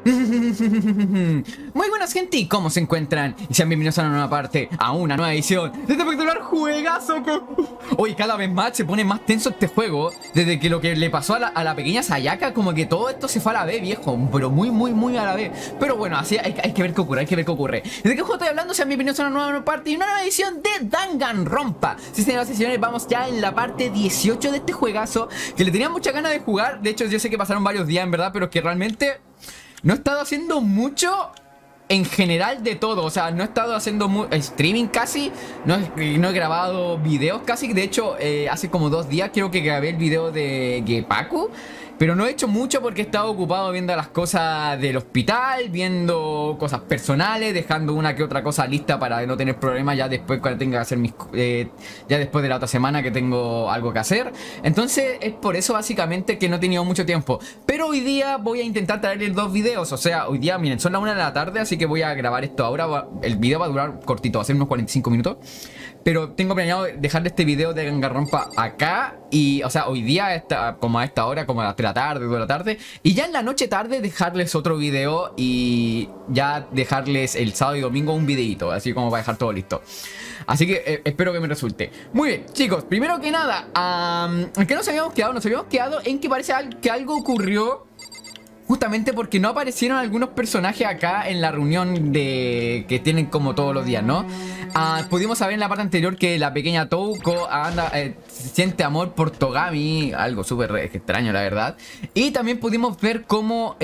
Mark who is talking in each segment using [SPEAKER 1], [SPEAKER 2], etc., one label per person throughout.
[SPEAKER 1] Muy buenas gente, ¿y cómo se encuentran? Y sean bienvenidos a una nueva parte, a una nueva edición de este espectacular juegazo que... Hoy cada vez más se pone más tenso este juego. Desde que lo que le pasó a la pequeña Sayaka, como que todo esto se fue a la vez, viejo. Pero muy a la vez. Pero bueno, así hay que ver qué ocurre, hay que ver qué ocurre. ¿Desde qué juego estoy hablando? Sean bienvenidos a una nueva parte y una nueva edición de Danganronpa. Sí, señoras y señores, vamos ya en la parte 18 de este juegazo, que le tenía mucha ganas de jugar. De hecho, yo sé que pasaron varios días, en verdad, pero que realmente... no he estado haciendo mucho en general de todo. O sea, no he estado haciendo streaming casi. No he grabado videos casi. De hecho, hace como 2 días creo que grabé el video de Gepaku. Pero no he hecho mucho porque he estado ocupado viendo las cosas del hospital, viendo cosas personales, dejando una que otra cosa lista para no tener problemas ya después cuando tenga que hacer mis... ya después de la otra semana que tengo algo que hacer. Entonces es por eso básicamente que no he tenido mucho tiempo. Pero hoy día voy a intentar traerles 2 videos. O sea, hoy día, miren, son las 1 de la tarde, así que voy a grabar esto ahora. El video va a durar cortito, va a ser unos 45 minutos. Pero tengo planeado dejarle este video de Danganronpa acá. Y, o sea, hoy día, como a esta hora, como a las 3 de la tarde, 2 de la tarde. Y ya en la noche tarde dejarles otro video. Y ya dejarles el sábado y domingo un videito. Así como para dejar todo listo. Así que espero que me resulte. Muy bien, chicos, primero que nada, ¿en qué nos habíamos quedado? Nos habíamos quedado en que parece que algo ocurrió. Justamente porque no aparecieron algunos personajes acá en la reunión que tienen como todos los días, ¿no? Pudimos saber en la parte anterior que la pequeña Touko siente amor por Togami, algo súper extraño la verdad. Y también pudimos ver cómo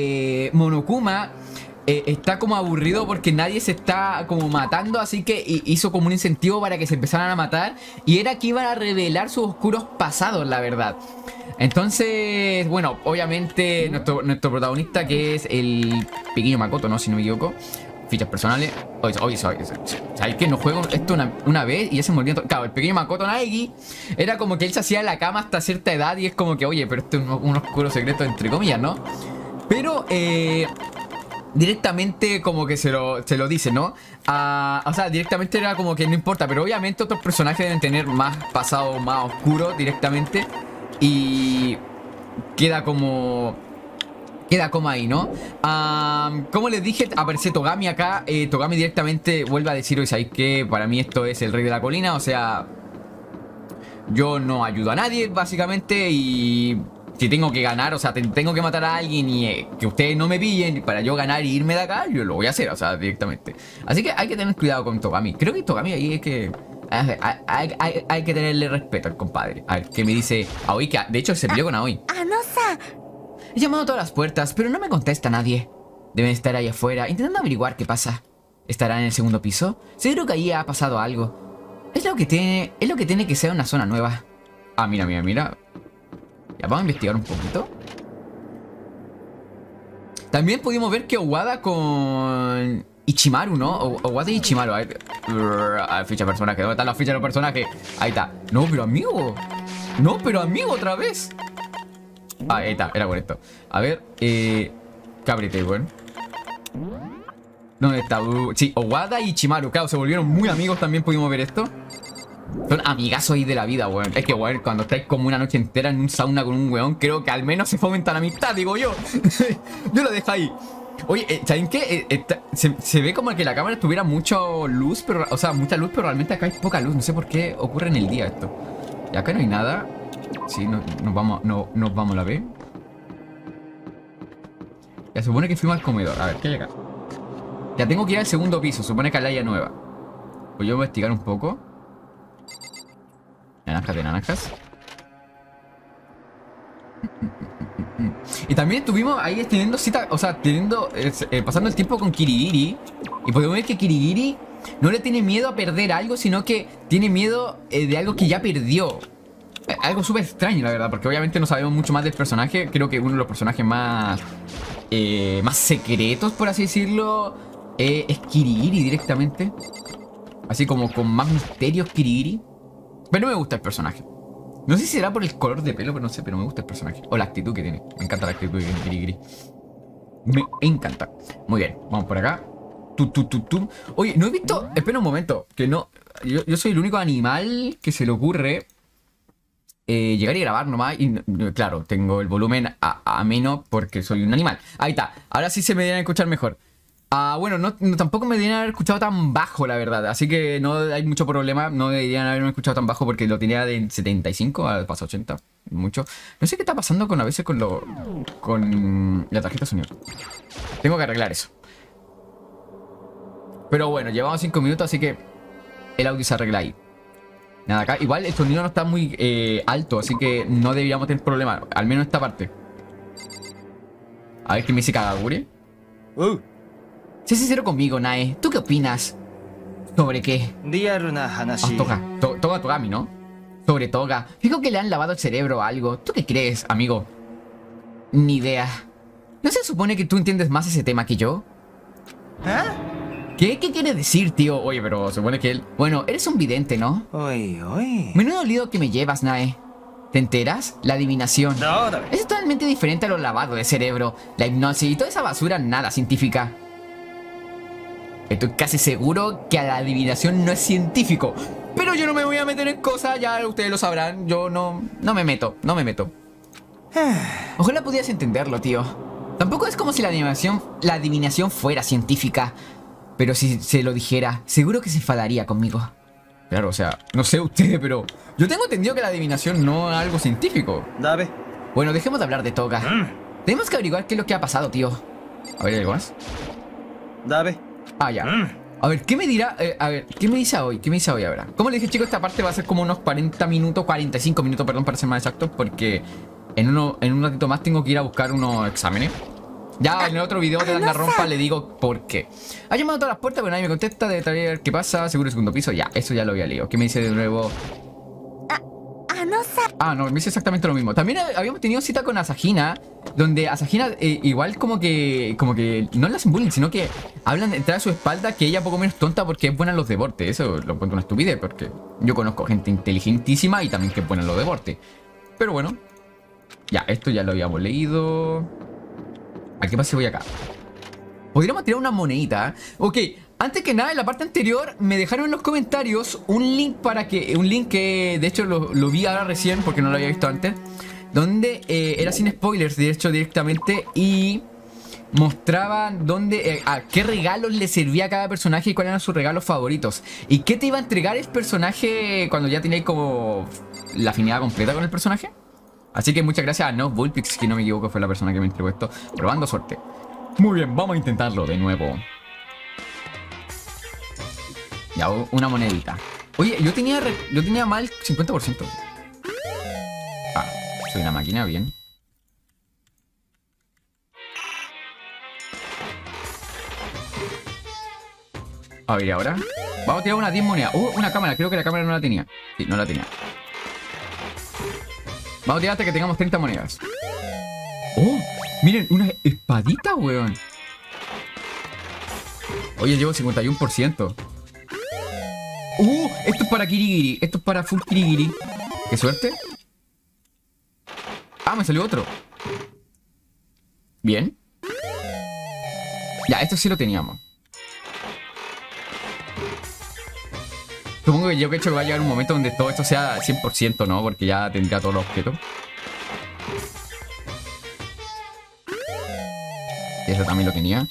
[SPEAKER 1] Monokuma está como aburrido porque nadie se está como matando, así que hizo como un incentivo para que se empezaran a matar. Y era que iban a revelar sus oscuros pasados, la verdad. Entonces, bueno, obviamente nuestro protagonista, que es el pequeño Makoto, ¿no? Si no me equivoco. Fichas personales. Oye, ¿sabes que no juego esto una vez y ya se me olvidó? Claro, el pequeño Makoto Naegi era como que él se hacía en la cama hasta cierta edad y es como que, oye, pero esto es un oscuro secreto entre comillas, ¿no? Pero, directamente como que se lo dice, ¿no? O sea, directamente era como que no importa. Pero obviamente otros personajes deben tener más pasado, más oscuro directamente. Y queda como ahí, ¿no? Como les dije, aparece Togami acá. Togami directamente vuelve a decir, oye, ¿sabéis qué? Para mí esto es el rey de la colina. O sea, yo no ayudo a nadie, básicamente. Y si tengo que ganar, o sea, tengo que matar a alguien y que ustedes no me pillen para yo ganar y irme de acá, yo lo voy a hacer, o sea, directamente. Así que hay que tener cuidado con Togami. Creo que Togami ahí es que... Hay que tenerle respeto al compadre. A ver, ¿qué me dice Aoi? Que de hecho se peleó con Aoi. He llamado a todas las puertas, pero no me contesta nadie. Deben estar ahí afuera, intentando averiguar qué pasa. ¿Estará en el segundo piso? Seguro que ahí ha pasado algo. Es lo que tiene que ser una zona nueva. Mira. Ya, vamos a investigar un poquito. También pudimos ver que Owada con Ichimaru, ¿no? Owada y Ichimaru. A ver, ficha de personaje. ¿Dónde están las fichas de los personajes? Ahí está. No, pero amigo. No, pero amigo, otra vez. Ahí está, era correcto. A ver, cabrete, weón. ¿Dónde está? Sí, Owada y Ichimaru. Claro, se volvieron muy amigos. También pudimos ver esto. Son amigazos ahí de la vida, weón. Es que, weón, cuando estáis como una noche entera en un sauna con un weón, creo que al menos se fomenta la amistad, digo yo. Yo lo dejo ahí. Oye, ¿saben qué? Se ve como que la cámara tuviera mucha luz, pero, o sea, mucha luz, pero realmente acá hay poca luz. No sé por qué ocurre en el día esto. Y acá no hay nada. Sí, nos vamos a la B. Ya se supone que fuimos al comedor. A ver, ¿qué hay acá? Ya tengo que ir al segundo piso. Supone que hay nueva. Pues yo voy a investigar un poco. Naranjas de naranjas. Y también estuvimos ahí teniendo cita, o sea, pasando el tiempo con Kirigiri. Y podemos ver que Kirigiri no le tiene miedo a perder algo, sino que tiene miedo de algo que ya perdió. Algo súper extraño, la verdad, porque obviamente no sabemos mucho más del personaje. Creo que uno de los personajes más secretos, por así decirlo, es Kirigiri directamente. Así como con más misterios Kirigiri. Pero me gusta el personaje. No sé si será por el color de pelo, pero no sé, pero me gusta el personaje. O la actitud que tiene. Me encanta la actitud que tiene Kirigiri. Me encanta. Muy bien, vamos por acá. Oye, no he visto... Espera un momento, que no... Yo soy el único animal que se le ocurre llegar y grabar nomás. Y claro, tengo el volumen a menos porque soy un animal. Ahí está. Ahora sí se me deberían escuchar mejor. Bueno, tampoco me deberían haber escuchado tan bajo, la verdad. Así que no hay mucho problema. No deberían haberme escuchado tan bajo porque lo tenía de 75 a paso 80. Mucho. No sé qué está pasando a veces con la tarjeta de sonido. Tengo que arreglar eso. Pero bueno, llevamos 5 minutos, así que el audio se arregla ahí. Nada, acá. Igual el sonido no está muy alto, así que no deberíamos tener problema. Al menos esta parte. A ver qué me dice Kagaguri. Sé sincero conmigo, Nae. ¿Tú qué opinas? ¿Sobre qué? Toga Togami, ¿no? Sobre Toga. Fijo que le han lavado el cerebro o algo. ¿Tú qué crees, amigo? Ni idea. ¿No se supone que tú entiendes más ese tema que yo? ¿Qué? ¿Qué quiere decir, tío? Oye, pero supone que él... Bueno, eres un vidente, ¿no? Menudo lío que me llevas, Nae. ¿Te enteras? La adivinación. Es totalmente diferente a lo lavado de cerebro. La hipnosis y toda esa basura nada científica. Estoy casi seguro que a la adivinación no es científico. Pero yo no me voy a meter en cosas, ya ustedes lo sabrán. Yo no me meto. Ojalá pudieras entenderlo, tío. Tampoco es como si la adivinación fuera científica. Pero si se lo dijera, seguro que se enfadaría conmigo. Claro, o sea, no sé ustedes, pero yo tengo entendido que la adivinación no es algo científico. Bueno, dejemos de hablar de Toga. Tenemos que averiguar qué es lo que ha pasado, tío. A ver, ¿algo más? Ya. A ver, ¿qué me dirá? A ver, ¿qué me dice hoy? A ver, como le dije, chicos, esta parte va a ser como unos 40 minutos, 45 minutos, perdón, para ser más exactos, porque en un ratito más tengo que ir a buscar unos exámenes. Ya en el otro video de la rompa le digo por qué. Ha llamado a todas las puertas, pero nadie me contesta. Debe ver qué pasa. Seguro el segundo piso. Ya, eso ya lo había leído. ¿Qué me dice de nuevo? No, me dice exactamente lo mismo. También habíamos tenido cita con Asahina, donde Asahina igual como que no le hacen bullying, sino que hablan detrás de su espalda que ella poco menos tonta porque es buena en los deportes. Eso lo encuentro una estupidez, porque yo conozco gente inteligentísima y también que es buena en los deportes. Pero bueno, ya, esto ya lo habíamos leído. ¿A qué pasa si voy acá? Podríamos tirar una monedita. Ok, antes que nada, en la parte anterior me dejaron en los comentarios un link que de hecho lo vi ahora recién porque no lo había visto antes, donde era sin spoilers, de hecho, directamente, y mostraban a qué regalos le servía a cada personaje y cuáles eran sus regalos favoritos. Y qué te iba a entregar el personaje cuando ya teníais como la afinidad completa con el personaje. Así que muchas gracias a No Bullpix, que no me equivoco fue la persona que me entregó esto. Probando suerte. Muy bien, vamos a intentarlo de nuevo. Ya, una monedita. Oye, yo tenía mal 50%. Soy una máquina, bien. A ver, ahora vamos a tirar una 10 monedas. Una cámara, creo que la cámara no la tenía. Sí, no la tenía. Vamos a tirar hasta que tengamos 30 monedas. Miren, una espadita, weón. Oye, llevo 51%. Esto es para Kirigiri. Esto es para full Kirigiri. Qué suerte. Me salió otro. Bien. Ya, esto sí lo teníamos. Supongo que yo creo que va a llegar un momento donde todo esto sea 100%, ¿no? Porque ya tendría todos los objetos. Y eso también lo tenía.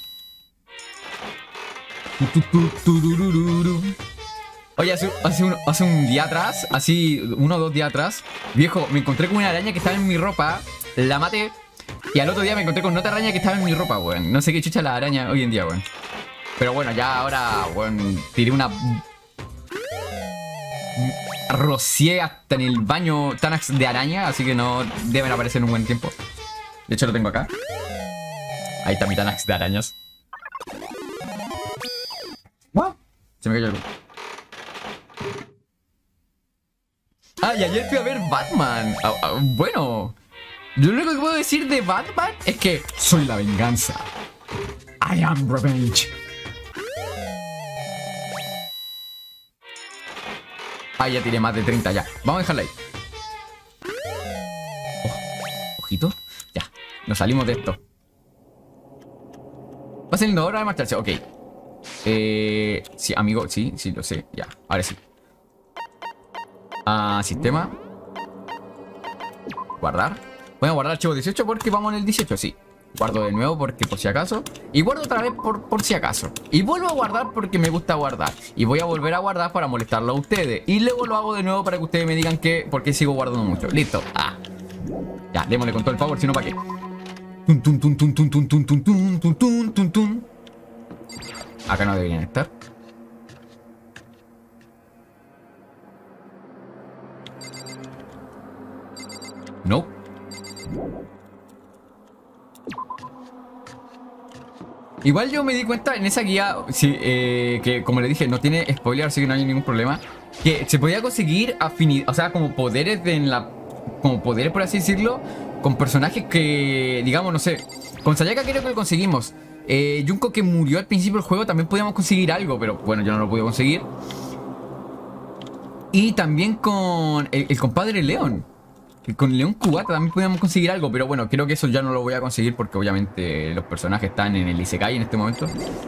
[SPEAKER 1] Oye, hace un día atrás, así 1 o 2 días atrás, viejo, me encontré con una araña que estaba en mi ropa, la maté, y al otro día me encontré con otra araña que estaba en mi ropa, weón. No sé qué chucha la araña hoy en día, weón. Pero bueno, ya ahora, weón, tiré una... Rocié hasta en el baño Tanax de araña, así que no deben aparecer en un buen tiempo. De hecho lo tengo acá. Ahí está mi Tanax de arañas. Se me cayó algo. Y ayer fui a ver Batman. Bueno, yo lo único que puedo decir de Batman es que soy la venganza. I am revenge. Ya tiré más de 30 ya. Vamos a dejarla ahí. Ojito. Ya, nos salimos de esto. Va saliendo hora de marcharse, ok. Sí, amigo, sí, lo sé. Ya, ahora sí. Sistema. Guardar. Voy a guardar archivo 18 porque vamos en el 18, sí. Guardo de nuevo porque por si acaso. Y guardo otra vez por si acaso. Y vuelvo a guardar porque me gusta guardar. Y voy a volver a guardar para molestarlo a ustedes. Y luego lo hago de nuevo para que ustedes me digan que por qué sigo guardando mucho. Listo. Ah. Ya, démosle con todo el power, si no, ¿para qué? Tun, tun, tun, tun, tun, tun, tun, tun, tun, tun, tun, tun, tun. Acá no deberían estar. No. Igual yo me di cuenta en esa guía, sí, que como le dije, no tiene spoiler, así que no hay ningún problema. Que se podía conseguir afinidad, o sea, como poderes como poderes, por así decirlo, con personajes que, digamos, no sé. Con Sayaka creo que lo conseguimos. Junko, que murió al principio del juego, también podíamos conseguir algo, pero bueno, yo no lo pude conseguir. Y también con el compadre León. Con León Cubata también podíamos conseguir algo, pero bueno, creo que eso ya no lo voy a conseguir porque obviamente los personajes están en el Isekai en este momento.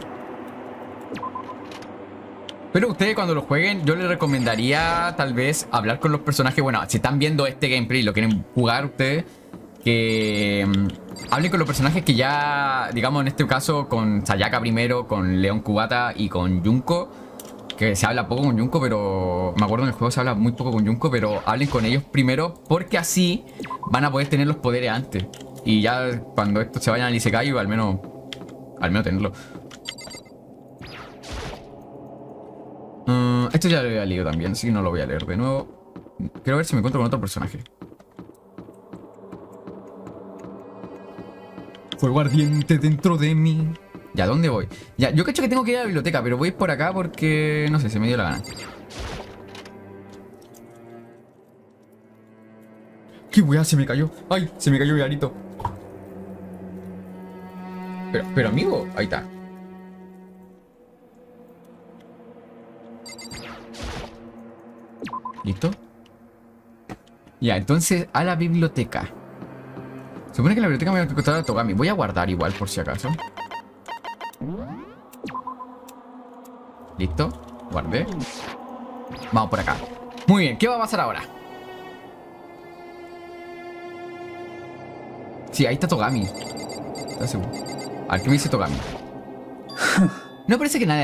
[SPEAKER 1] Pero ustedes cuando lo jueguen, yo les recomendaría tal vez hablar con los personajes. Bueno, si están viendo este gameplay y lo quieren jugar ustedes, que hablen con los personajes que ya, digamos en este caso, con Sayaka primero, con León Cubata y con Junko. Que se habla poco con Junko, pero me acuerdo en el juego se habla muy poco con Junko, pero hablen con ellos primero porque así van a poder tener los poderes antes. Y ya cuando estos se vayan al Isekai, al menos tenerlo. Esto ya lo había leído también, así que no lo voy a leer de nuevo. Quiero ver si me encuentro con otro personaje. Fuego ardiente dentro de mí. Ya, ¿dónde voy? Ya, yo cacho que tengo que ir a la biblioteca, pero voy por acá porque, no sé, se me dio la gana. ¿Qué weá? Se me cayó. ¡Ay! Se me cayó el garito. Pero amigo, ahí está. ¿Listo? Ya, entonces a la biblioteca. Se supone que en la biblioteca me voy a encontrar a Togami. Voy a guardar igual por si acaso. Listo, guardé. Vamos por acá. Muy bien, ¿qué va a pasar ahora? Sí, ahí está Togami. ¿Estás seguro? A ver, ¿qué me dice Togami? No parece que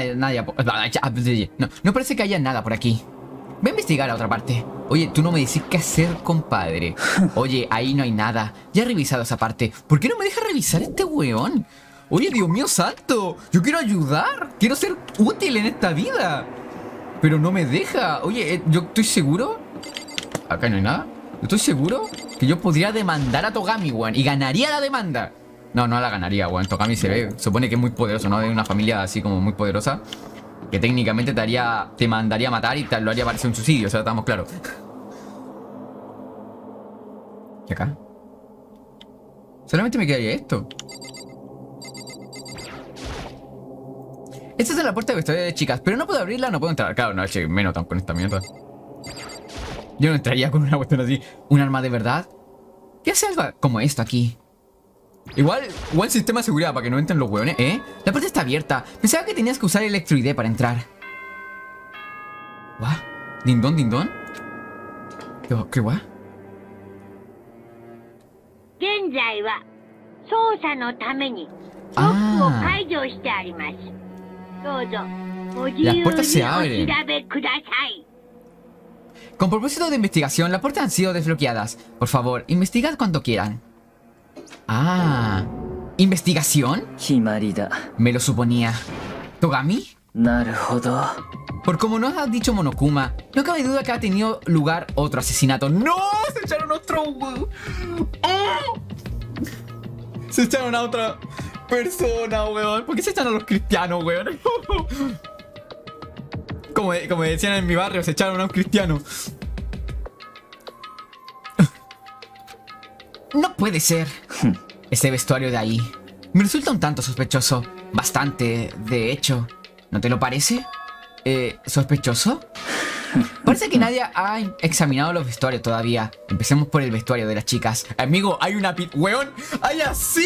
[SPEAKER 1] no parece que haya nada por aquí. Voy a investigar a otra parte. Oye, tú no me decís qué hacer, compadre. Oye, ahí no hay nada. Ya he revisado esa parte. ¿Por qué no me deja revisar este weón? Oye, Dios mío santo, yo quiero ayudar. Quiero ser útil en esta vida. Pero no me deja. Oye, yo estoy seguro. Acá no hay nada. Yo estoy seguro que yo podría demandar a Togami, weón. Y ganaría la demanda. No, no la ganaría, weón. Togami se supone que es muy poderoso, ¿no? De una familia así como muy poderosa. Que técnicamente te mandaría a matar y te lo haría parecer un suicidio. O sea, estamos claros. ¿Y acá? Solamente me quedaría esto. Esta es la puerta de vestuario de chicas, pero no puedo abrirla, no puedo entrar. Claro, no, che, menos tan con esta mierda. Yo no entraría con una cuestión así. ¿Un arma de verdad? ¿Qué hace algo como esto aquí? Igual sistema de seguridad para que no entren los hueones, ¿eh? La puerta está abierta. Pensaba que tenías que usar Electro ID para entrar. ¿What? ¿Dindón, dindón? ¿Qué what? Las puertas se abren. Con propósito de investigación, las puertas han sido desbloqueadas. Por favor, investigad cuando quieran. Ah, ¿investigación? Me lo suponía. ¿Togami? Por como nos ha dicho Monokuma, no cabe duda que ha tenido lugar otro asesinato. ¡No! ¡Se echaron otro! ¡Oh! Se echaron a otra persona, weón. ¿Por qué se echan a los cristianos, weón? Como decían en mi barrio, se echaron a un cristiano. No puede ser. Ese vestuario de ahí me resulta un tanto sospechoso. Bastante, de hecho. ¿No te lo parece? ¿Sospechoso? Parece que nadie ha examinado los vestuarios todavía. Empecemos por el vestuario de las chicas. Amigo, hay una weón. ¡Hay así!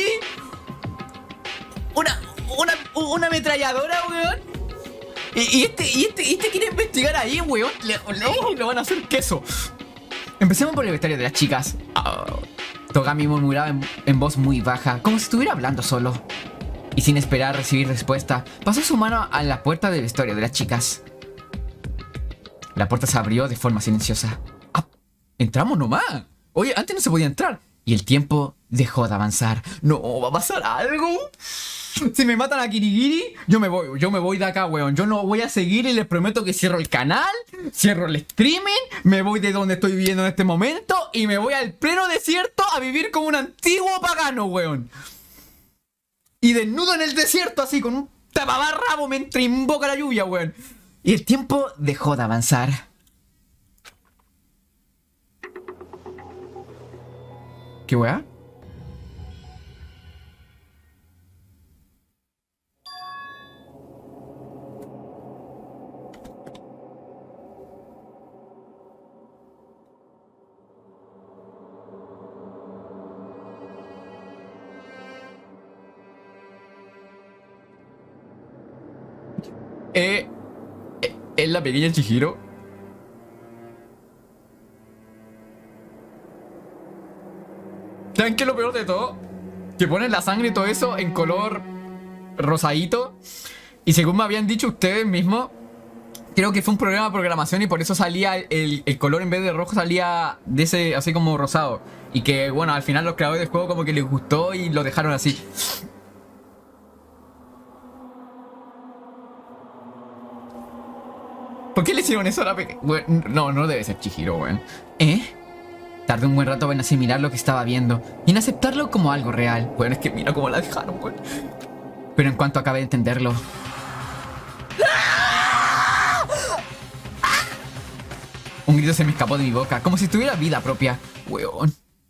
[SPEAKER 1] Una ametralladora, weón. Y este quiere investigar ahí, weón. Lo van a hacer queso. Empecemos por el vestuario de las chicas. Togami murmuraba en voz muy baja, como si estuviera hablando solo. Y sin esperar recibir respuesta, pasó su mano a la puerta del vestuario de las chicas. La puerta se abrió de forma silenciosa. ¡Ah! ¡Entramos nomás! Oye, antes no se podía entrar. Y el tiempo dejó de avanzar. ¡No! ¿Va a pasar algo? Si me matan a Kirigiri, yo me voy de acá, weón. Yo no voy a seguir y les prometo que cierro el canal, cierro el streaming, me voy de donde estoy viviendo en este momento y me voy al pleno desierto a vivir como un antiguo pagano, weón. Y desnudo en el desierto, así, con un tapabarrabo mientras invoca la lluvia, weón. Y el tiempo dejó de avanzar. ¿Qué weá? ¿Es la pequeña Chihiro? ¿Saben qué es lo peor de todo? Que ponen la sangre y todo eso en color rosadito. Y según me habían dicho ustedes mismos, creo que fue un problema de programación y por eso salía el color en vez de rojo salía de ese así como rosado. Y que bueno, al final los creadores del juego como que les gustó y lo dejaron así. ¿Por qué le hicieron eso a la pequeña? No, no debe ser Chihiro, weón. Tardé un buen rato en asimilar lo que estaba viendo y en aceptarlo como algo real. Bueno, es que mira cómo la dejaron, weón. Pero en cuanto acabé de entenderlo... Un grito se me escapó de mi boca, como si tuviera vida propia. Weón.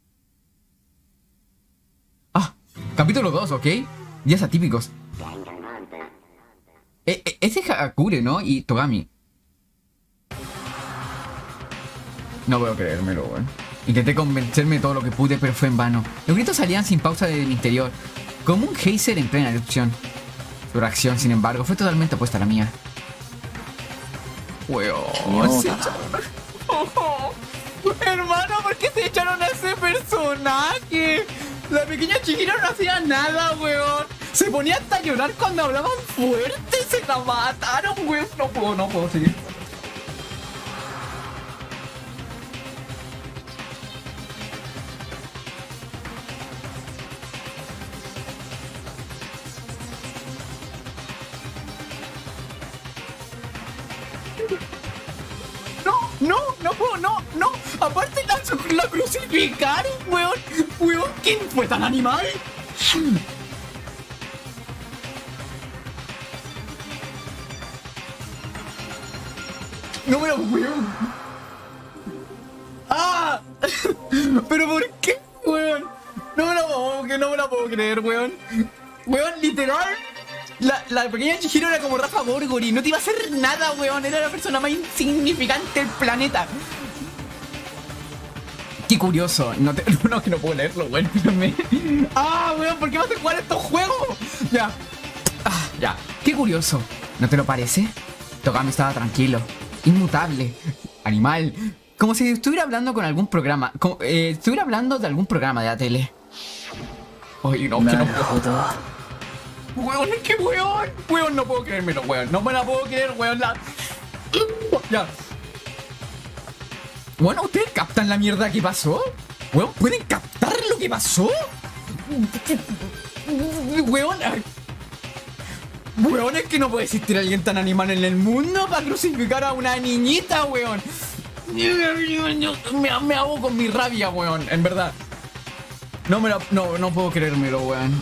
[SPEAKER 1] Capítulo 2, ¿ok? Días atípicos. Ese es Hakure, ¿no? Y Togami. No puedo creérmelo, weón. Intenté convencerme de todo lo que pude, pero fue en vano. Los gritos salían sin pausa del interior, como un geyser en plena erupción. Su reacción, sin embargo, fue totalmente opuesta a la mía. Weón, se echaron... Hermano, ¿por qué se echaron a ese personaje? La pequeña Chihiro no hacía nada, weón. Se ponía hasta a llorar cuando hablaban fuerte. Se la mataron, weón. No puedo seguir. No. Aparte la crucificaron, weón. Weón, ¿quién fue tan animal? No me lo weón. ¡Ah! ¿Pero por qué, weón? No me la puedo creer, weón. Weón, literal. La pequeña Chihiro era como Rafa Borgori. No te iba a hacer nada, weón. Era la persona más insignificante del planeta. Qué curioso. No, que no puedo leerlo, weón. Weón, ¿por qué vas a jugar estos juegos? Ya. Qué curioso. ¿No te lo parece? Togami estaba tranquilo, inmutable, animal. Como si estuviera hablando con algún programa. Estuviera hablando de algún programa de la tele. Oye, no, que no puedo. Weón, es que weón. Weón, no puedo creérmelo, weón. No me la puedo creer, weón. Ya. Bueno, ¿ustedes captan la mierda que pasó? Weón, ¿pueden captar lo que pasó? Weón. Weón, es que no puede existir alguien tan animal en el mundo para crucificar a una niñita, weón. Me hago con mi rabia, weón, en verdad. No puedo creérmelo, weón.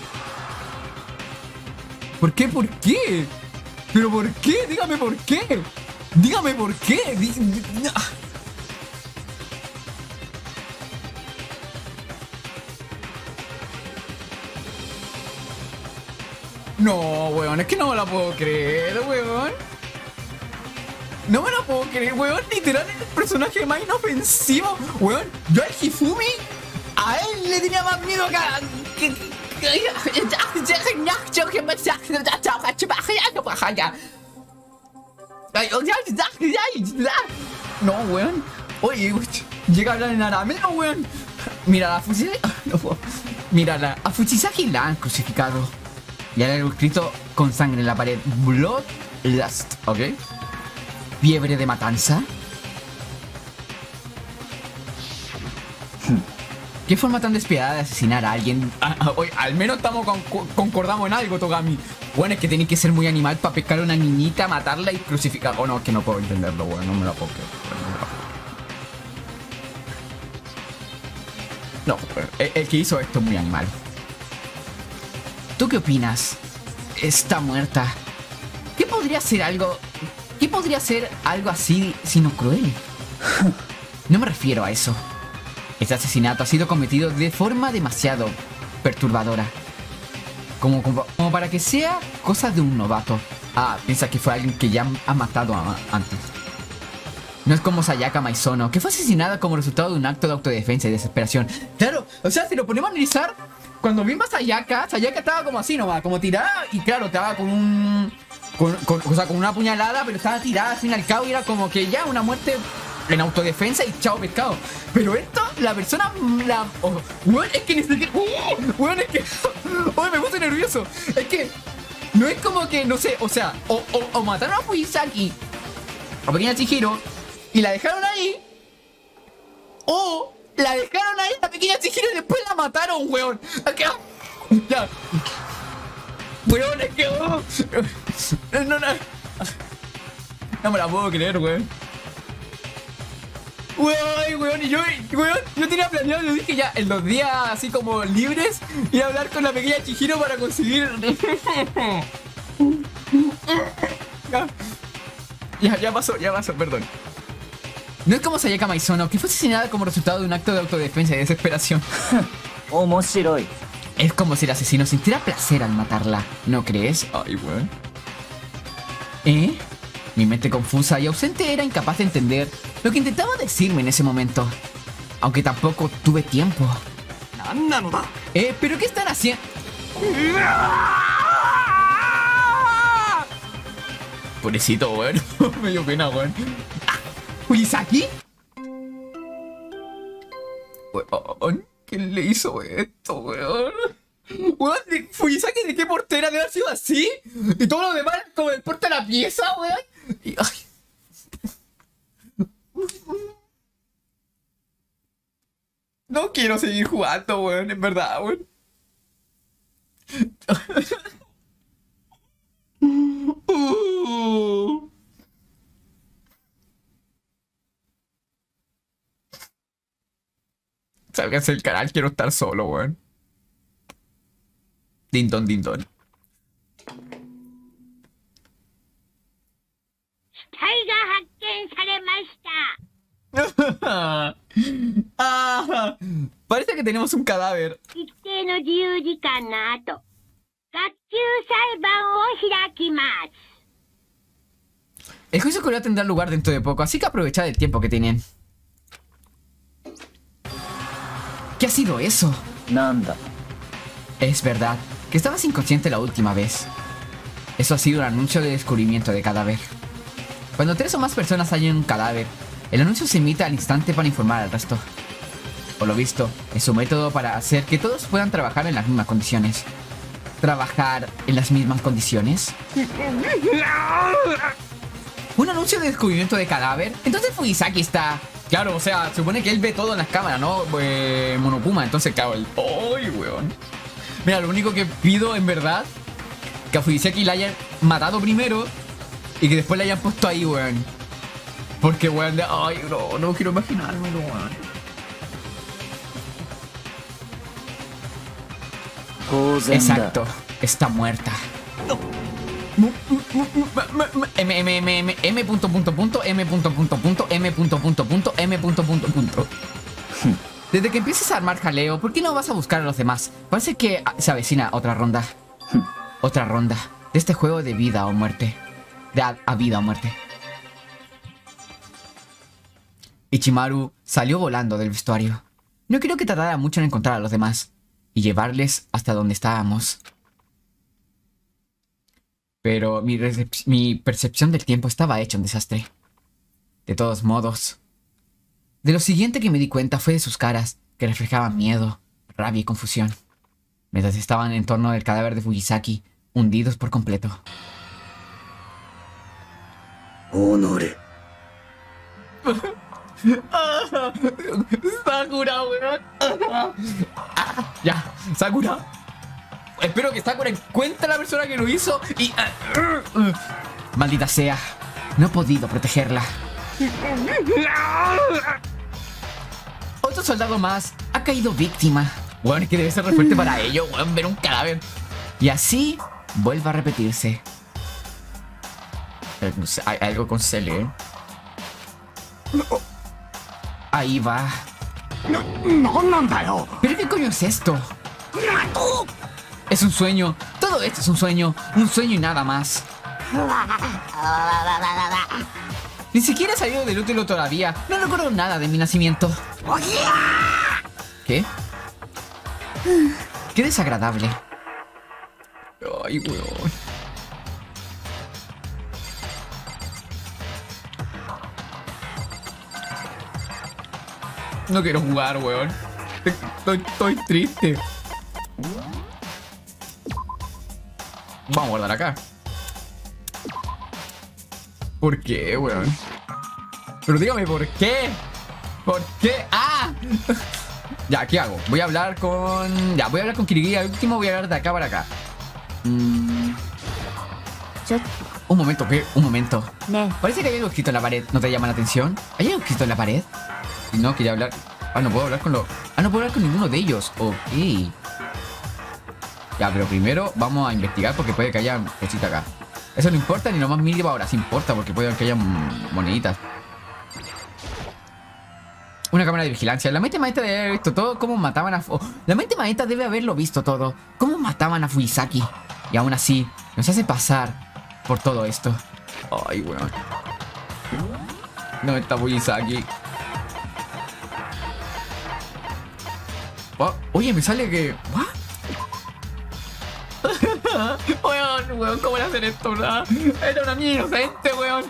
[SPEAKER 1] ¿Por qué? ¿Pero por qué? Dígame por qué. Dígame por qué. No, weón, es que no me la puedo creer, weón. No me la puedo creer, weón. Literal es el personaje más inofensivo. Weón, yo al Hifumi, a él le tenía más miedo que... No, weón. Oye, llega a hablar en arameo, weón. Mira, a Fushisaki la han crucificado. Y hay algo escrito con sangre en la pared. Bloodlust, ¿ok? Fiebre de matanza. ¿Qué forma tan despiadada de asesinar a alguien? Oye, al menos concordamos en algo, Togami. Bueno, es que tenéis que ser muy animal para pescar a una niñita, matarla y crucificar. Oh, no, es que no puedo entenderlo, bueno, no me lo puedo creer. No, el que hizo esto es muy animal. ¿Tú qué opinas? Está muerta. ¿Qué podría ser algo así sino cruel? No me refiero a eso. Este asesinato ha sido cometido de forma demasiado perturbadora. Como para que sea cosa de un novato. Piensa que fue alguien que ya ha matado antes. No es como Sayaka Maizono, que fue asesinada como resultado de un acto de autodefensa y desesperación. Claro, o sea, si lo ponemos a analizar, cuando vimos a Sayaka estaba como así nomás, como tirada, y claro, estaba con con una puñalada, pero estaba tirada al fin y al cabo, y era como que ya una muerte en autodefensa y chao pescado. Pero esto, la persona, weón, es que ni siquiera, weón, es que, me puse nervioso. Es que, no es como que, no sé, o sea, o mataron a Fuyisaki, a pequeña Chihiro, y la dejaron ahí, o la dejaron ahí a pequeña Chihiro y después la mataron, weón. Acá, ya. Weón, es que, no me la puedo creer, weón. Weón, y yo tenía planeado, yo dije ya, en los días así como libres, ir a hablar con la pequeña Chihiro para conseguir... Ya pasó, perdón. No es como Sayaka Maizono, que fue asesinada como resultado de un acto de autodefensa y desesperación. Es como si el asesino sintiera placer al matarla, ¿no crees? Ay, weón. Mi mente confusa y ausente era incapaz de entender lo que intentaba decirme en ese momento. Aunque tampoco tuve tiempo. ¿Pero qué están haciendo? Pobrecito, weón. Me dio pena, weón. ¿Fuyisaki? Weón, ¿quién le hizo esto, weón? Weón, Fuyisaki, ¿de qué portera debe haber sido así? Y todo lo demás como el porte de la pieza, weón. Y, ay. No quiero seguir jugando, weón, en verdad, weón. Sálganse del canal, quiero estar solo, weón. Dindon, dindon. Parece que tenemos un cadáver. El juicio coreano tendrá lugar dentro de poco, así que aprovechad el tiempo que tienen. ¿Qué ha sido eso?
[SPEAKER 2] Nanda.
[SPEAKER 1] Es verdad que estabas inconsciente la última vez. Eso ha sido un anuncio de descubrimiento de cadáver. Cuando 3 o más personas hallen un cadáver, el anuncio se emite al instante para informar al resto. Por lo visto, es un método para hacer que todos puedan trabajar en las mismas condiciones. ¿Trabajar en las mismas condiciones? ¿Un anuncio de descubrimiento de cadáver? Entonces Fuyisaki está... Claro, o sea, se supone que él ve todo en las cámaras, ¿no? Monokuma, entonces claro, el... ¡Ay, weón! Mira, lo único que pido en verdad, que a Fuyisaki la hayan matado primero y que después la hayan puesto ahí, weón. Porque, weón, ay, no quiero imaginármelo, weón. Exacto, está muerta. Desde que empieces a armar jaleo, ¿por qué no vas a buscar a los demás? Parece que se avecina otra ronda. Otra ronda de este juego de vida o muerte. A vida o muerte. Ichimaru salió volando del vestuario. No creo que tardara mucho en encontrar a los demás y llevarles hasta donde estábamos. Pero mi percepción del tiempo estaba hecha un desastre. De todos modos. De lo siguiente que me di cuenta fue de sus caras, que reflejaban miedo, rabia y confusión, mientras estaban en torno del cadáver de Fujisaki, hundidos por completo.
[SPEAKER 2] Honore.
[SPEAKER 1] Sakura, weón. Ya, Sakura. Espero que Sakura encuentre a la persona que lo hizo y... Maldita sea. No he podido protegerla. Otro soldado más ha caído víctima. Weón, es que debe ser re fuerte para ello, weón, ver un cadáver. Y así vuelve a repetirse. No sé, hay algo con Cele, ¿eh? Ahí va. ¿Pero qué coño es esto? Es un sueño. Todo esto es un sueño. Un sueño y nada más. Ni siquiera he salido del útero todavía. No recuerdo nada de mi nacimiento. ¿Qué? Qué desagradable. Ay, weón. No quiero jugar, weón. Estoy triste. Vamos a guardar acá. ¿Por qué, weón? Pero dígame, ¿por qué? ¿Por qué? ¡Ah! Ya, ¿qué hago? Voy a hablar con... Ya, voy a hablar con Kirigi. Al último voy a hablar de acá para acá. Un momento, ¿qué? Un momento. Parece que hay algo escrito en la pared. ¿No te llama la atención? ¿Hay algo escrito en la pared? No, quería hablar... Ah, no puedo hablar con los... Ah, no puedo hablar con ninguno de ellos. Ok. Ya, pero primero vamos a investigar porque puede que haya cosita acá. Eso no importa ni lo más mínimo ahora. Sí importa porque puede que haya moneditas. Una cámara de vigilancia. La mente maestra debe haber visto todo. Cómo mataban a... La mente maestra debe haberlo visto todo. Cómo mataban a Fujisaki. Y aún así, nos hace pasar por todo esto. Ay, weón. No está Fujisaki. Oh, oye, me sale que... ¿What? Weón, ¿cómo le hacen esto? ¿Verdad? Era una niña inocente, weón.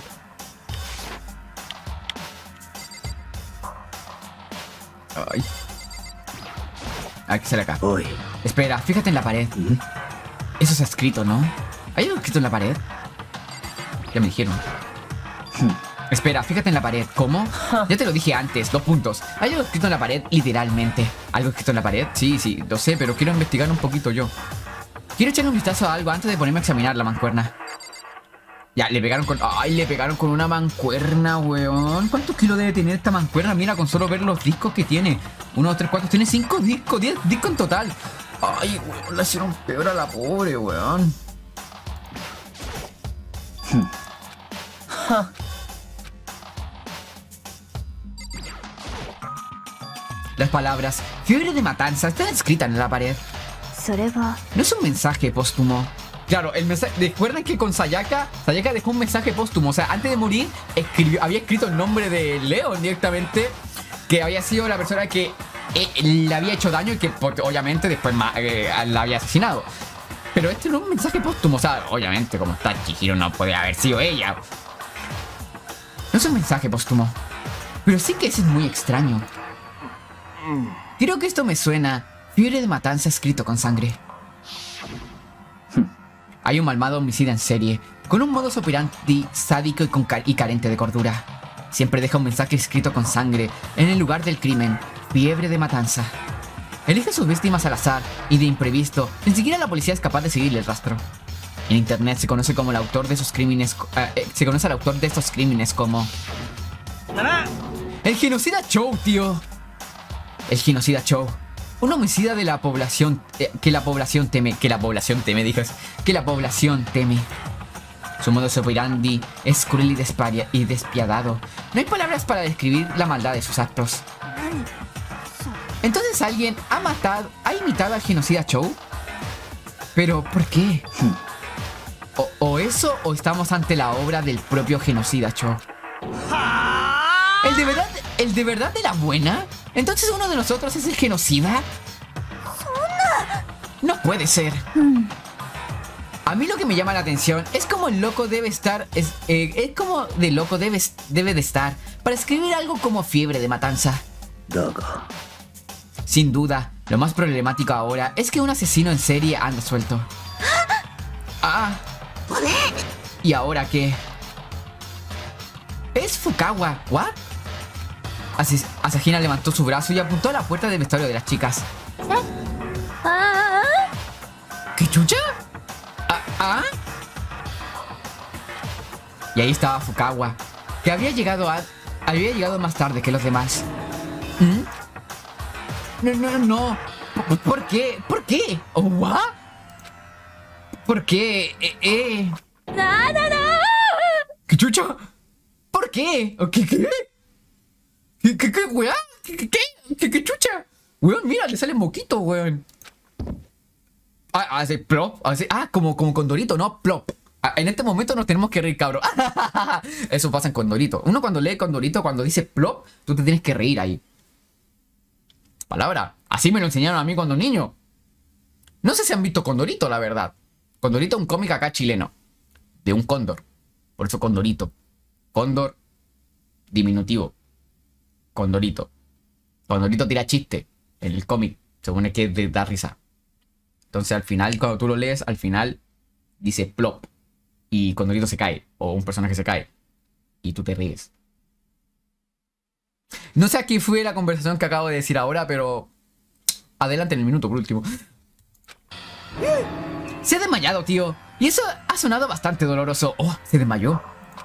[SPEAKER 1] Ay. Aquí sale acá.
[SPEAKER 2] Hoy.
[SPEAKER 1] Espera, fíjate en la pared. Eso está escrito, ¿no? ¿Hay algo escrito en la pared? Ya me dijeron. Espera, fíjate en la pared. ¿Cómo? Ya te lo dije antes, 2 puntos. Hay algo escrito en la pared, literalmente. ¿Algo escrito en la pared? Sí, lo sé, pero quiero investigar un poquito yo. Quiero echarle un vistazo a algo antes de ponerme a examinar la mancuerna. Ya, le pegaron con... ¡Ay, le pegaron con una mancuerna, weón! ¿Cuántos kilos debe tener esta mancuerna? Mira, con solo ver los discos que tiene. 1, 2, 3, 4... Tiene 5 discos, 10 discos en total. ¡Ay, weón! La hicieron peor a la pobre, weón. Las palabras fiebre de matanza están escritas en la pared. No es un mensaje póstumo. Claro, el mensaje... Recuerden que con Sayaka dejó un mensaje póstumo. O sea, antes de morir había escrito el nombre de Leon directamente, que había sido la persona que le había hecho daño y que obviamente después la había asesinado. Pero este no es un mensaje póstumo. O sea, obviamente como está Chihiro no puede haber sido ella. No es un mensaje póstumo. Pero sí que ese es muy extraño. Creo que esto me suena. Fiebre de matanza escrito con sangre. Hay un malvado homicida en serie, con un modus operandi sádico y carente de cordura. Siempre deja un mensaje escrito con sangre en el lugar del crimen. Fiebre de matanza. Elige sus víctimas al azar y de imprevisto. Ni siquiera la policía es capaz de seguirle el rastro. En internet se conoce como el autor de esos crímenes. Se conoce al autor de estos crímenes como... El genocida Chou, tío. El genocida Chou. Un homicida de la población que la población teme. Su modus operandi es cruel y despiadado. No hay palabras para describir la maldad de sus actos. Entonces alguien ha imitado al genocida Chou. ¿Pero por qué? O eso, o estamos ante la obra del propio genocida Chou. ¿El de verdad de la buena? ¿Entonces uno de nosotros es el genocida? No puede ser. A mí lo que me llama la atención es como el loco debe estar. Es como de loco debe de estar para escribir algo como fiebre de matanza. Sin duda, lo más problemático ahora es que un asesino en serie anda suelto. Ah. ¿Y ahora qué? Es Fukawa. ¿What? Asahina levantó su brazo y apuntó a la puerta del vestuario de las chicas. ¿Qué chucha? Y ahí estaba Fukawa, que había llegado más tarde que los demás. No. ¿Por qué? ¿Por qué? ¿What? ¿Por qué? ¿Qué chucha? ¿Por qué? ¿Qué, weón? ¿Qué chucha? Weón, mira, le sale moquito, weón. Hace plop. Como Condorito, ¿no? Plop. En este momento nos tenemos que reír, cabrón. Eso pasa en Condorito. Uno cuando lee Condorito, cuando dice plop, tú te tienes que reír ahí. Palabra. Así me lo enseñaron a mí cuando niño. No sé si han visto Condorito, la verdad. Condorito es un cómic acá chileno. De un cóndor. Por eso Condorito. Cóndor diminutivo. Condorito. Condorito tira chiste en el cómic. Según es que da risa. Entonces al final, cuando tú lo lees, al final dice plop. Y Condorito se cae. O un personaje se cae. Y tú te ríes. No sé a qué fue la conversación que acabo de decir ahora, pero... Adelante en el minuto, por último. Se ha desmayado, tío. Y eso ha sonado bastante doloroso. Oh, se desmayó.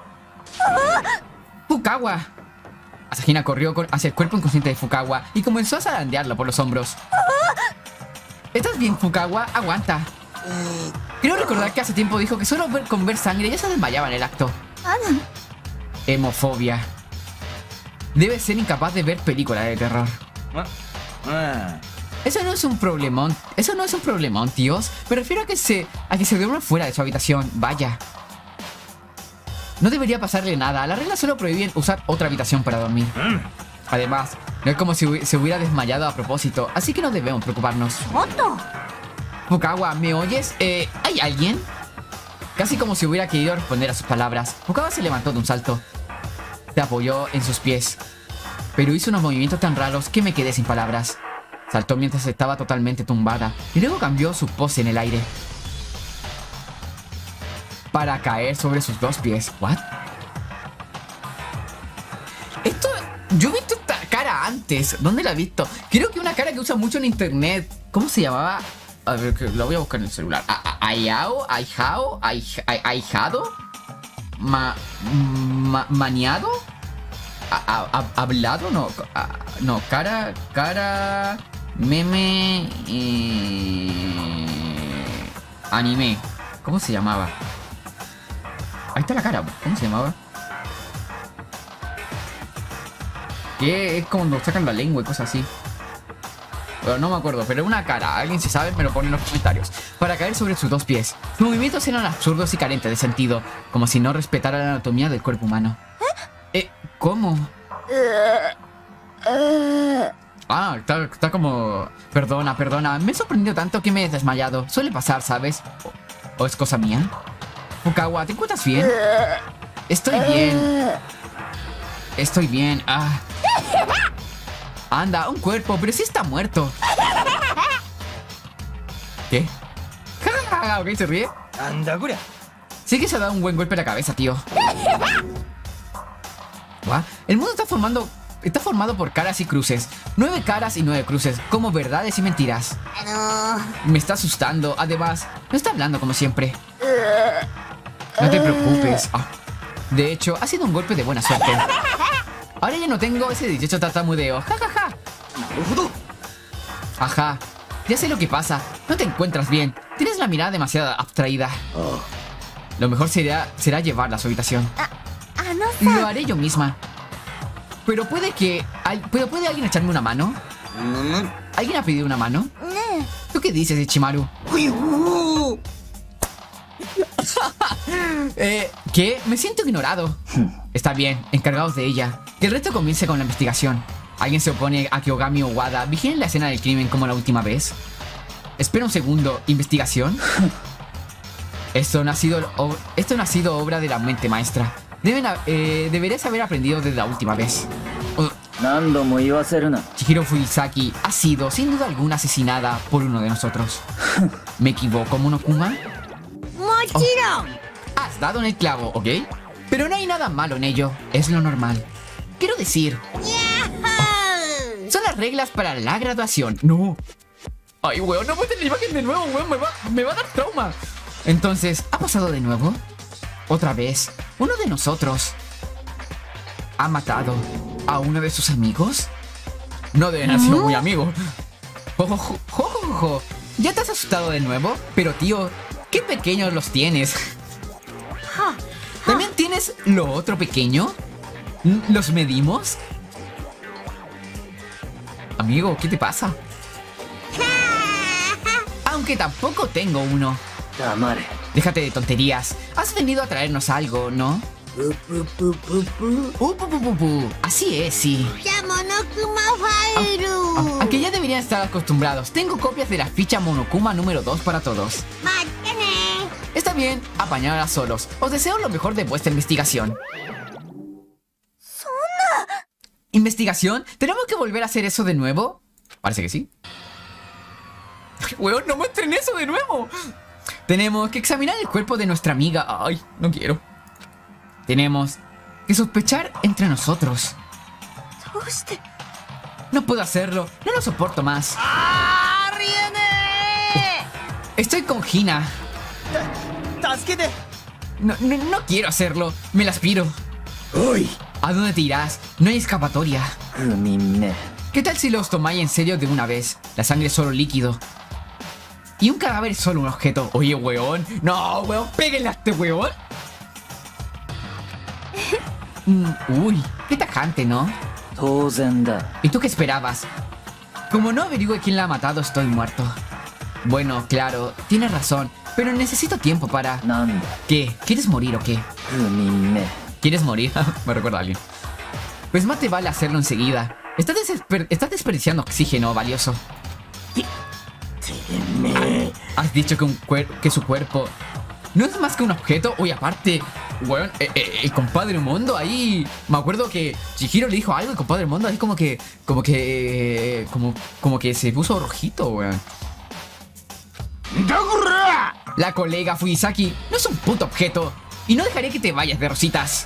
[SPEAKER 1] Fukawa. Asahina corrió hacia el cuerpo inconsciente de Fukawa y comenzó a zarandearlo por los hombros. ¿Estás bien, Fukawa? Aguanta. Creo recordar que hace tiempo dijo que solo con ver sangre ya se desmayaba en el acto. Hemofobia. Debe ser incapaz de ver películas de terror. Eso no es un problemón. Eso no es un problemón, tíos. Me refiero a que se duerma fuera de su habitación. Vaya. No debería pasarle nada. Las reglas solo prohíben usar otra habitación para dormir. Además, no es como si se hubiera desmayado a propósito, así que no debemos preocuparnos. Fukawa, ¿me oyes? ¿Hay alguien? Casi como si hubiera querido responder a sus palabras. Fukawa se levantó de un salto. Se apoyó en sus pies, pero hizo unos movimientos tan raros que me quedé sin palabras. Saltó mientras estaba totalmente tumbada y luego cambió su pose en el aire para caer sobre sus dos pies. ¿What? Esto... Yo he visto esta cara antes. ¿Dónde la he visto? Creo que una cara que usa mucho en internet. ¿Cómo se llamaba? A ver, que la voy a buscar en el celular. Ahijado. Maniado. Hablado. No, cara. Meme. Anime. ¿Cómo se llamaba? Ahí está la cara. ¿Cómo se llamaba? Que es como cuando sacan la lengua y cosas así. Pero no me acuerdo, pero una cara. Alguien si sabe me lo pone en los comentarios. Para caer sobre sus dos pies. Sus movimientos eran absurdos y carentes de sentido, como si no respetara la anatomía del cuerpo humano. ¿Cómo? Está como... Perdona. Me he sorprendido tanto que me he desmayado. Suele pasar, ¿sabes? ¿O es cosa mía? Fukawa, ¿te encuentras bien? Estoy bien. Anda, un cuerpo, pero sí está muerto. ¿Qué? Ok, se ríe. Sí que se ha dado un buen golpe en la cabeza, tío. ¿What? El mundo está formado por caras y cruces. 9 caras y 9 cruces, como verdades y mentiras. Me está asustando. Además, no está hablando como siempre. No te preocupes. De hecho, ha sido un golpe de buena suerte. Ahora ya no tengo ese 18 tartamudeo. Jajaja. Ajá. Ya sé lo que pasa. No te encuentras bien. Tienes la mirada demasiado abstraída. Lo mejor será llevarla a su habitación. Lo haré yo misma. Pero puede alguien echarme una mano. ¿Alguien ha pedido una mano? ¿Tú qué dices, Ichimaru? ¿Qué? Me siento ignorado. Está bien, encargados de ella. Que el resto comience con la investigación. ¿Alguien se opone a que Ogami Owada vigile la escena del crimen como la última vez? Espera un segundo, ¿investigación? Esto no ha sido obra de la mente maestra. Deberías haber aprendido desde la última vez.
[SPEAKER 2] 何度も言わせるな。
[SPEAKER 1] Chihiro Fuyisaki ha sido, sin duda alguna, asesinada por uno de nosotros. ¿Me equivoco, Monokuma? Has dado en el clavo, ¿ok? Pero no hay nada malo en ello, es lo normal. Quiero decir... son las reglas para la graduación. No. Ay, weón, no muestres la imagen de nuevo, weón, me va a dar trauma. Entonces, ¿ha pasado de nuevo? Otra vez, uno de nosotros ha matado a uno de sus amigos. No deben haber sido muy amigos. ¿Ya te has asustado de nuevo? Pero tío, qué pequeños los tienes. ¿También tienes lo otro pequeño? ¿Los medimos? Amigo, ¿qué te pasa? Aunque tampoco tengo uno.
[SPEAKER 2] 黙れ。
[SPEAKER 1] Déjate de tonterías. Has venido a traernos algo, ¿no? Así es, sí. Aunque ya deberían estar acostumbrados. Tengo copias de la ficha Monokuma número 2 para todos. Está bien, apañarla solos. Os deseo lo mejor de vuestra investigación. ¿Investigación? ¿Tenemos que volver a hacer eso de nuevo? Parece que sí. Weón, no muestren eso de nuevo. Tenemos que examinar el cuerpo de nuestra amiga. Ay, no quiero. Tenemos que sospechar entre nosotros. No puedo hacerlo. No lo soporto más. Estoy con Hina. No quiero hacerlo. Me la aspiro.
[SPEAKER 2] Uy.
[SPEAKER 1] ¿A dónde te irás? No hay escapatoria.
[SPEAKER 2] 不眠ね。
[SPEAKER 1] ¿Qué tal si los tomáis en serio de una vez? La sangre es solo líquido. Y un cadáver es solo un objeto. Oye, weón. No, weón. Péguenle a este weón. Uy, qué tajante, ¿no?
[SPEAKER 2] 当然だ。
[SPEAKER 1] ¿Y tú qué esperabas? Como no averigüe quién la ha matado, estoy muerto. Bueno, claro, tienes razón. Pero necesito tiempo para...
[SPEAKER 2] なんだ。
[SPEAKER 1] ¿Qué? ¿Quieres morir o qué?
[SPEAKER 2] 不眠ね。
[SPEAKER 1] ¿Quieres morir? Me recuerda a alguien. Pues más te vale hacerlo enseguida. Estás desperdiciando oxígeno valioso. Has dicho que su cuerpo no es más que un objeto. Oye, aparte, weón, el compadre Mondo ahí. Me acuerdo que Chihiro le dijo algo. El compadre Mondo ahí como que se puso rojito, weón. La colega Fuyisaki no es un puto objeto. Y no dejaré que te vayas de rositas.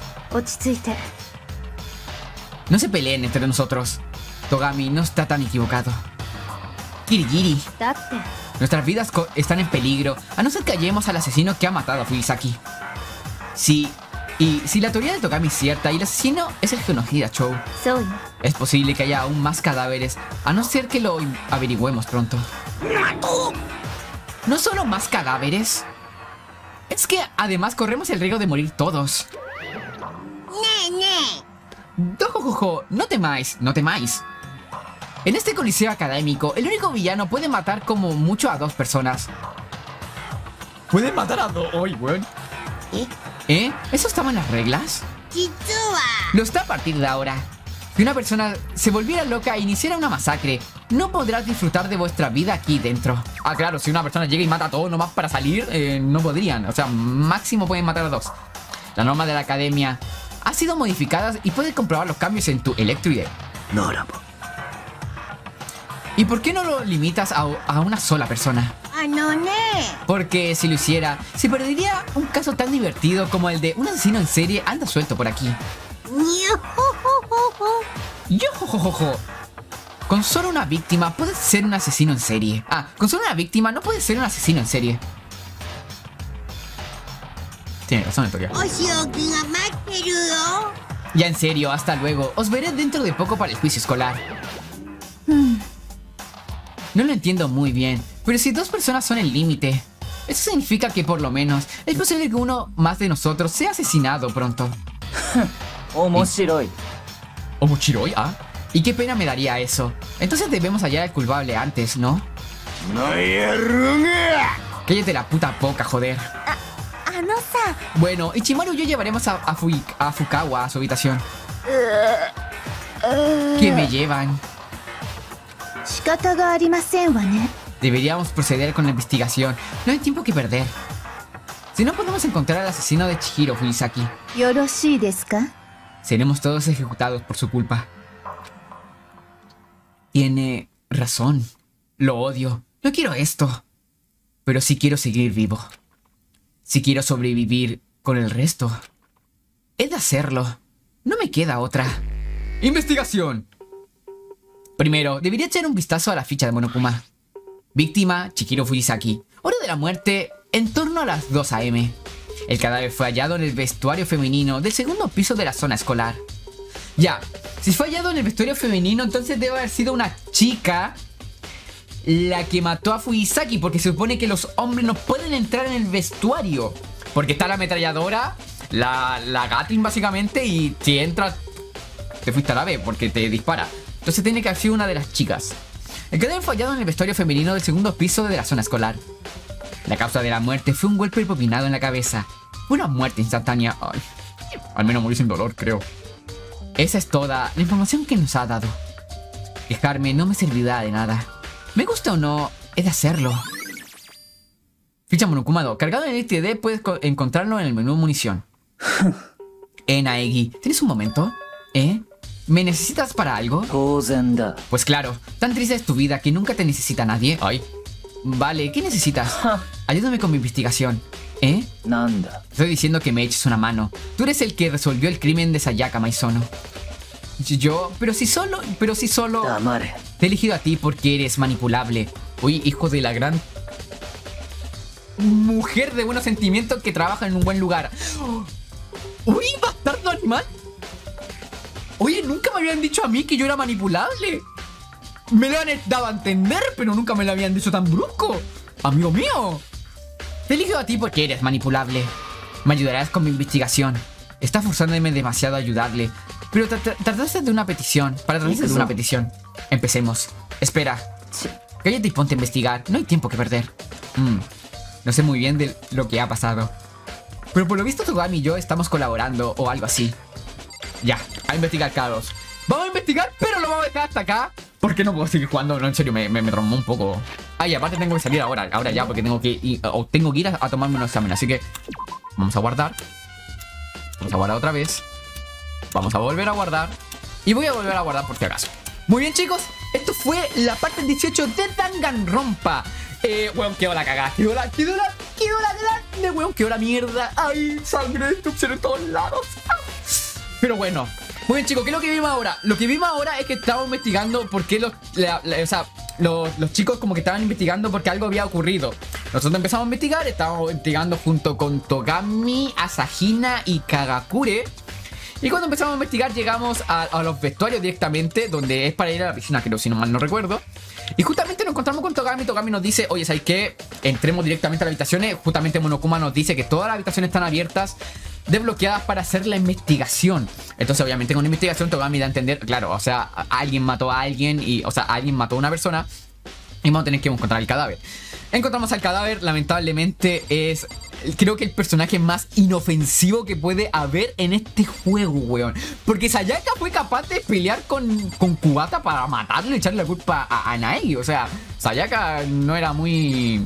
[SPEAKER 1] No se peleen entre nosotros. Togami no está tan equivocado. Kirigiri, nuestras vidas están en peligro, a no ser que hallemos al asesino que ha matado a Fuyisaki. Sí, y si la teoría de Togami es cierta y el asesino es el Genohida Chou, es posible que haya aún más cadáveres, a no ser que lo averigüemos pronto. No solo más cadáveres, es que además corremos el riesgo de morir todos. Dojojojo, no temáis, no temáis. En este coliseo académico, el único villano puede matar como mucho a 2 personas. ¿Pueden matar a 2? ¡Ay, weón! ¿Eh? ¿Eso estaba en las reglas? Lo está a partir de ahora. Si una persona se volviera loca e iniciara una masacre, no podrás disfrutar de vuestra vida aquí dentro. Ah, claro, si una persona llega y mata a todos nomás para salir, no podrían. O sea, máximo pueden matar a 2. La norma de la academia ha sido modificada y puedes comprobar los cambios en tu Electroide.
[SPEAKER 2] ならば。
[SPEAKER 1] ¿Y por qué no lo limitas a una sola persona? Porque si lo hiciera, se perdería un caso tan divertido como el de un asesino en serie anda suelto por aquí. Yojojojo. Con solo una víctima puedes ser un asesino en serie. Ah, con solo una víctima no puedes ser un asesino en serie. Tiene razón, Toria. Ya en serio, hasta luego. Os veré dentro de poco para el juicio escolar. No lo entiendo muy bien, pero si 2 personas son el límite, eso significa que por lo menos es posible que uno más de nosotros sea asesinado pronto.
[SPEAKER 2] 面白い。
[SPEAKER 1] ¿Omochiroi? Ah. Y qué pena me daría eso. Entonces debemos hallar al culpable antes, ¿no? Cállate la puta boca, joder. Bueno, Ichimaru y yo llevaremos a Fukawa a su habitación. ¿Qué me llevan? Deberíamos proceder con la investigación. No hay tiempo que perder. Si no podemos encontrar al asesino de Chihiro Fuyisaki, seremos todos ejecutados por su culpa. Tiene razón. Lo odio. No quiero esto. Pero sí quiero seguir vivo. Si quiero sobrevivir con el resto. He de hacerlo. No me queda otra. Investigación. Primero, debería echar un vistazo a la ficha de Monokuma. Víctima, Chihiro Fujisaki. Hora de la muerte, en torno a las 2 AM. El cadáver fue hallado en el vestuario femenino del segundo piso de la zona escolar. Ya, si fue hallado en el vestuario femenino, entonces debe haber sido una chica la que mató a Fujisaki, porque se supone que los hombres no pueden entrar en el vestuario. Porque está la ametralladora, la Gatling básicamente, y si entras, te fuiste a la B porque te dispara. Entonces tiene que haber sido una de las chicas. El cadáver fue hallado en el vestuario femenino del segundo piso de la zona escolar. La causa de la muerte fue un golpe propinado en la cabeza. Fue una muerte instantánea. Ay, al menos morí sin dolor, creo. Esa es toda la información que nos ha dado. Quejarme no me servirá de nada. Me gusta o no, he de hacerlo. Ficha Monokuma 2. Cargado en el ITD puedes encontrarlo en el menú munición. Naegi, ¿tienes un momento? ¿Me necesitas para algo? Pues claro, tan triste es tu vida que nunca te necesita nadie. Ay. Vale, ¿qué necesitas? Ayúdame con mi investigación.
[SPEAKER 2] Nanda.
[SPEAKER 1] Estoy diciendo que me eches una mano. Tú eres el que resolvió el crimen de Sayaka Maizono. Yo, pero si solo...
[SPEAKER 2] Damare.
[SPEAKER 1] Te he elegido a ti porque eres manipulable. Uy, hijo de la gran... mujer de buenos sentimientos que trabaja en un buen lugar. Uy, bastardo animal. Oye, nunca me habían dicho a mí que yo era manipulable. Me lo han dado a entender, pero nunca me lo habían dicho tan brusco. Amigo mío. Te elijo a ti porque eres manipulable. Me ayudarás con mi investigación. Está forzándome demasiado a ayudarle. Pero trataste de una petición. Para tratarse de una petición. Empecemos. Espera. Cállate y ponte a investigar. No hay tiempo que perder. No sé muy bien de lo que ha pasado. Pero por lo visto Togami y yo estamos colaborando o algo así. Ya, a investigar, Carlos. Vamos a investigar, pero lo vamos a dejar hasta acá. Porque no puedo seguir jugando, no, en serio, me traumó un poco. Ay, aparte tengo que salir ahora ya, porque tengo que ir a tomarme un examen. Así que vamos a guardar. Vamos a guardar otra vez. Vamos a volver a guardar. Y voy a volver a guardar por si acaso. Muy bien, chicos, esto fue la parte 18 de Danganronpa. Weón, quedó la cagada. Quedó la grande, weón, quedó la mierda. Ay, sangre, destrucción en todos lados. Pero bueno, muy bien, chicos, ¿qué es lo que vimos ahora? Lo que vimos ahora es que estábamos investigando por qué los chicos como que estaban investigando porque algo había ocurrido. Nosotros empezamos a investigar, estábamos investigando junto con Togami, Asahina y Kagakure. Y cuando empezamos a investigar llegamos a los vestuarios directamente, donde es para ir a la piscina, creo, si no mal no recuerdo. Y justamente nos encontramos con Togami. Togami nos dice, oye, ¿sabes qué? Entremos directamente a las habitaciones. Justamente Monokuma nos dice que todas las habitaciones están abiertas, desbloqueadas para hacer la investigación. Entonces obviamente con la investigación Togami da a entender, claro, o sea, alguien mató a alguien y, o sea, alguien mató a una persona y vamos a tener que encontrar el cadáver. Encontramos al cadáver, lamentablemente es, creo que el personaje más inofensivo que puede haber en este juego, weón. Porque Sayaka fue capaz de pelear con Kubata para matarlo y echarle la culpa a Naegi. O sea, Sayaka no era muy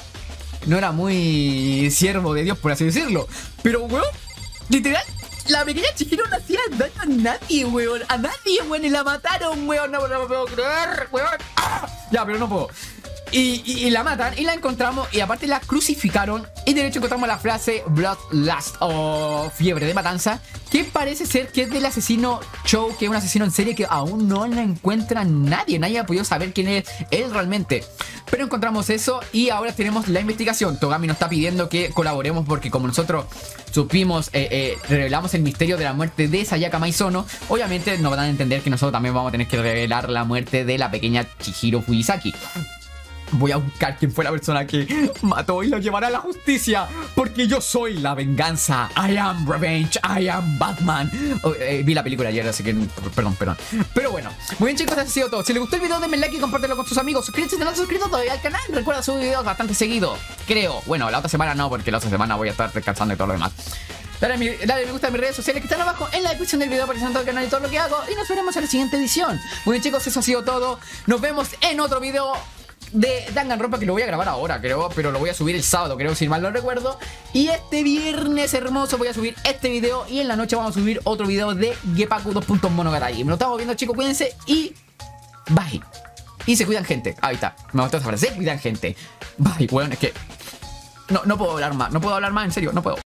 [SPEAKER 1] siervo de Dios, por así decirlo. Pero, weón, literal, la pequeña Chihiro no hacía daño a nadie, weón. A nadie, weón, y la mataron, weón. No me puedo creer, weón. ¡Ah! Ya, pero no puedo. Y la matan y la encontramos y aparte la crucificaron. Y de hecho encontramos la frase Bloodlust o fiebre de matanza, que parece ser que es del asesino Cho, que es un asesino en serie que aún no la encuentra nadie. Nadie ha podido saber quién es él realmente. Pero encontramos eso y ahora tenemos la investigación. Togami nos está pidiendo que colaboremos porque como nosotros supimos, revelamos el misterio de la muerte de Sayaka Maizono, obviamente nos van a entender que nosotros también vamos a tener que revelar la muerte de la pequeña Chihiro Fujisaki. Voy a buscar quién fue la persona que mató y lo llevará a la justicia, porque yo soy la venganza. I am revenge, I am Batman. Vi la película ayer, así que perdón. Pero bueno, muy bien, chicos, eso ha sido todo. Si les gustó el video, denme like y compártelo con sus amigos. Suscríbete si no has suscrito todavía al canal. Recuerda subir videos bastante seguido, creo. Bueno, la otra semana no, porque la otra semana voy a estar descansando y todo lo demás. Dale me gusta en mis redes sociales que están abajo en la descripción del video, apareciendo todo el canal y todo lo que hago. Y nos veremos en la siguiente edición. Muy bien, chicos, eso ha sido todo. Nos vemos en otro video de Danganronpa, que lo voy a grabar ahora, creo, pero lo voy a subir el sábado, creo, si mal no recuerdo. Y este viernes hermoso voy a subir este video y en la noche vamos a subir otro video de Gepaku 2.monogatari. Me lo estamos viendo, chicos, cuídense y Bye. Y se cuidan, gente. Ahí está. Me gustó esa frase. Se cuidan, gente. Bye, weón. Es que no puedo hablar más. No puedo hablar más, en serio. No puedo.